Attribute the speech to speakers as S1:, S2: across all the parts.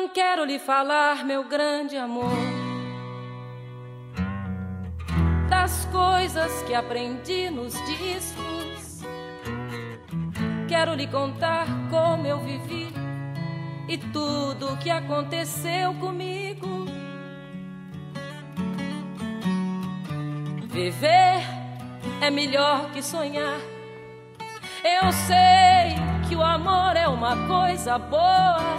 S1: Não quero lhe falar, meu grande amor, das coisas que aprendi nos discos. Quero lhe contar como eu vivi e tudo o que aconteceu comigo. Viver é melhor que sonhar. Eu sei que o amor é uma coisa boa,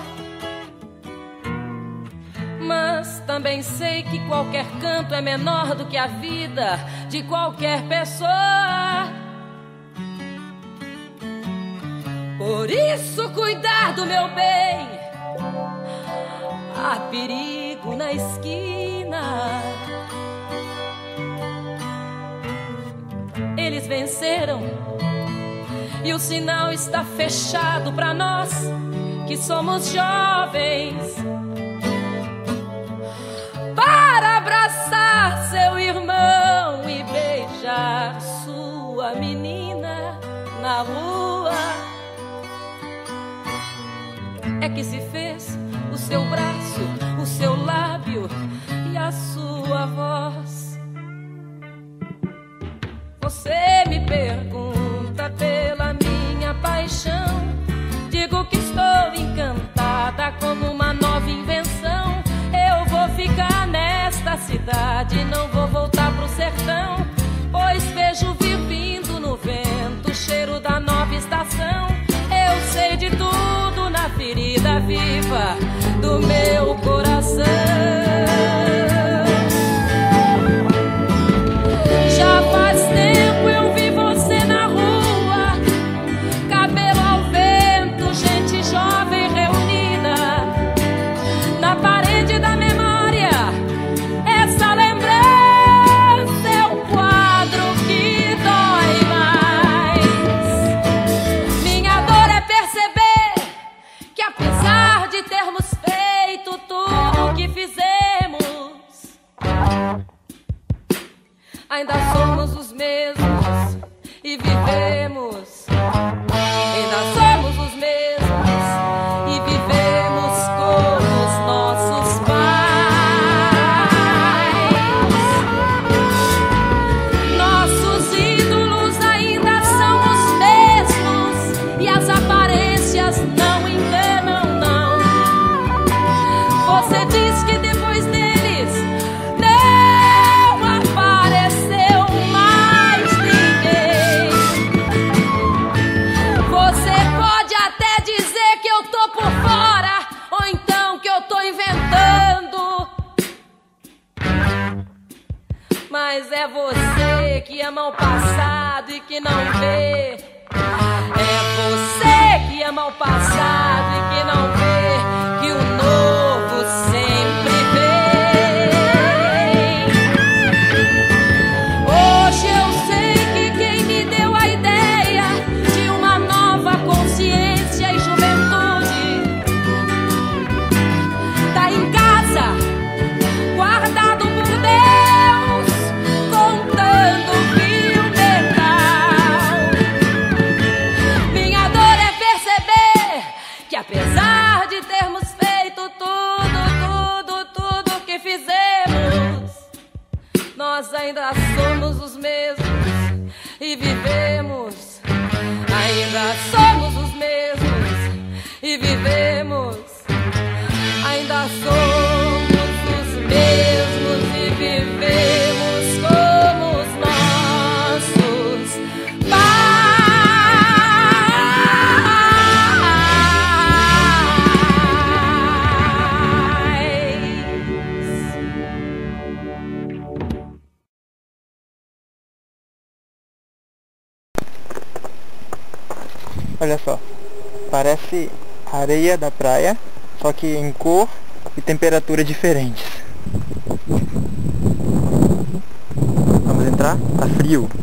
S1: mas também sei que qualquer canto é menor do que a vida de qualquer pessoa. Por isso, cuidar do meu bem. Há perigo na esquina. Eles venceram e o sinal está fechado para nós que somos jovens. Para abraçar seu irmão e beijar sua menina na rua, é que se fez o seu braço, o seu lábio e a sua voz. Você me pergunta pela minha paixão, digo que estou encantada como uma nova invenção. Eu vou ficar nesta cidade, não vou voltar pro sertão, pois vejo vir vindo no vento o cheiro da nova estação. Eu sei de tudo na ferida viva do meu coração. Já faz tempo eu vi você na rua, cabelo ao vento, gente jovem reunida na parede da memória. Essa lembrança é um quadro que dói mais. Minha dor é perceber que apesar de termos feito tudo o que fizemos, ainda somos os mesmos e vivemos. Ainda somos os mesmos e vivemos como os nossos pais. Nossos ídolos ainda são os mesmos e as aparências não enganam, não. Você diz que depois deles não apareceu mais ninguém. Você pode até dizer que eu tô por fora, ou então que eu tô inventando, mas é você que ama o passado e que não vê. É você que ama o passado e que não vê que o novo sempre vem. Hoje eu sei que quem me deu a ideia de uma nova consciência e juventude tá em casa, guardado por Deus, contando fio dental. Minha dor é perceber que apesar de termos feito tudo que fizemos, nós ainda somos os mesmos e vivemos. Ainda somos os mesmos e vivemos. Ainda somos os mesmos e vivemos como os nossos
S2: Olha só, parece areia da praia, só que em cor e temperatura diferentes. Vamos entrar? Tá frio.